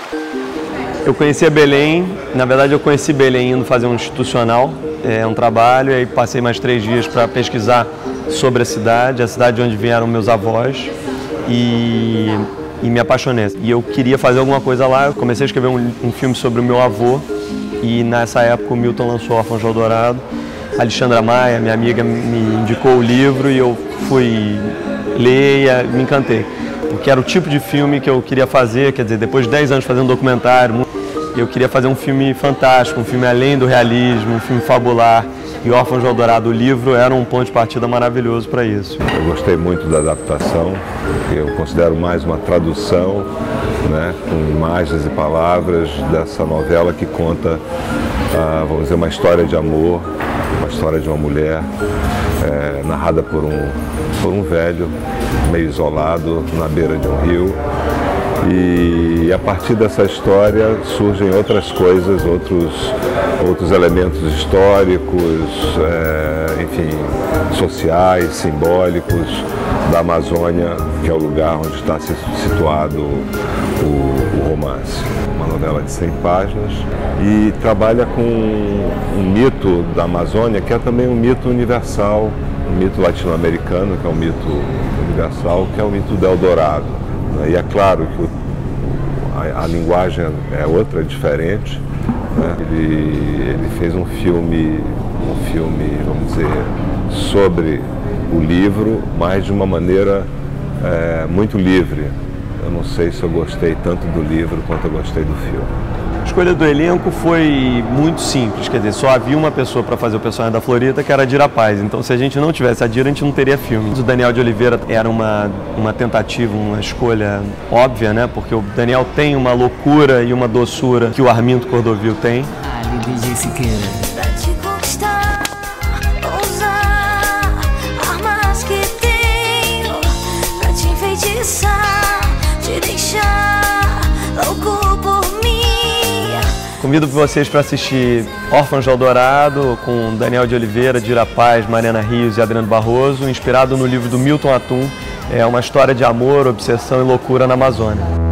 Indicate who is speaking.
Speaker 1: Eu conhecia Belém, na verdade eu conheci Belém indo fazer um institucional, um trabalho, e aí passei mais 3 dias para pesquisar sobre a cidade onde vieram meus avós, e me apaixonei. E eu queria fazer alguma coisa lá, eu comecei a escrever um filme sobre o meu avô, e nessa época o Milton lançou Órfãos de Eldorado. A Alexandra Maia, minha amiga, me indicou o livro e eu fui ler e me encantei. Porque era o tipo de filme que eu queria fazer, quer dizer, depois de 10 anos fazendo um documentário, eu queria fazer um filme fantástico, um filme além do realismo, um filme fabular. E Órfãos de Eldorado, o livro, era um ponto de partida maravilhoso para isso.
Speaker 2: Eu gostei muito da adaptação, eu considero mais uma tradução, né, com imagens e palavras dessa novela que conta, vamos dizer, uma história de amor, uma história de uma mulher, narrada por um velho, meio isolado, na beira de um rio. E a partir dessa história surgem outras coisas, outros elementos históricos, enfim, sociais, simbólicos da Amazônia, que é o lugar onde está situado o romance. Uma novela de 100 páginas e trabalha com um mito da Amazônia que é também um mito universal, um mito latino-americano, que é um mito universal, que é o mito do Eldorado. E é claro que a linguagem é outra, é diferente, né? Ele fez um filme, vamos dizer, sobre o livro, mas de uma maneira muito livre. Eu não sei se eu gostei tanto do livro quanto eu gostei do filme.
Speaker 1: A escolha do elenco foi muito simples, quer dizer, só havia uma pessoa para fazer o personagem da Florita, que era a Dira Paz. Então, se a gente não tivesse a Dira, a gente não teria filme. O Daniel de Oliveira era uma tentativa, uma escolha óbvia, né? Porque o Daniel tem uma loucura e uma doçura que o Armindo Cordovil tem.
Speaker 3: DJ Siqueira.
Speaker 1: Convido vocês para assistir Órfãos de Eldorado, com Daniel de Oliveira, Dira Paz, Mariana Rios e Adriano Barroso, inspirado no livro do Milton Atum. É uma história de amor, obsessão e loucura na Amazônia.